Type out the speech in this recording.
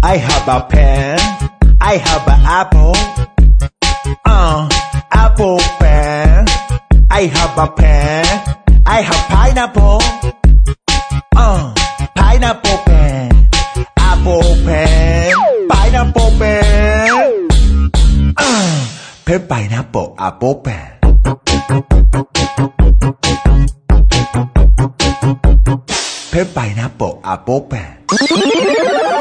I have a pen. I have an apple. Apple pen. I have a pen. I have pineapple. Pineapple pen. Apple pen. Pineapple pen. Pen pineapple apple pen. Pen pineapple apple pen.